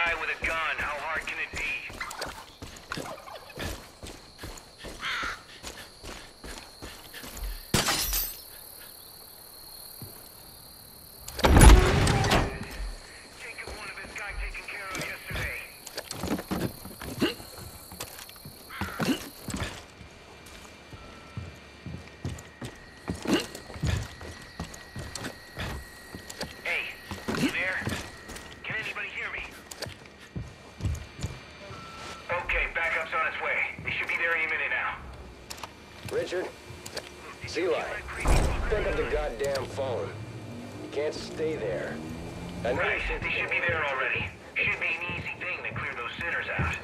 guy with a gun. How hard can it be? Jacob wanted this guy taken care of yesterday. Hey, you there? Can anybody hear me? Okay, backup's on its way. They should be there any minute now. Richard? Eli, pick up the goddamn phone. You can't stay there. Right, they should be there already. Should be an easy thing to clear those sinners out.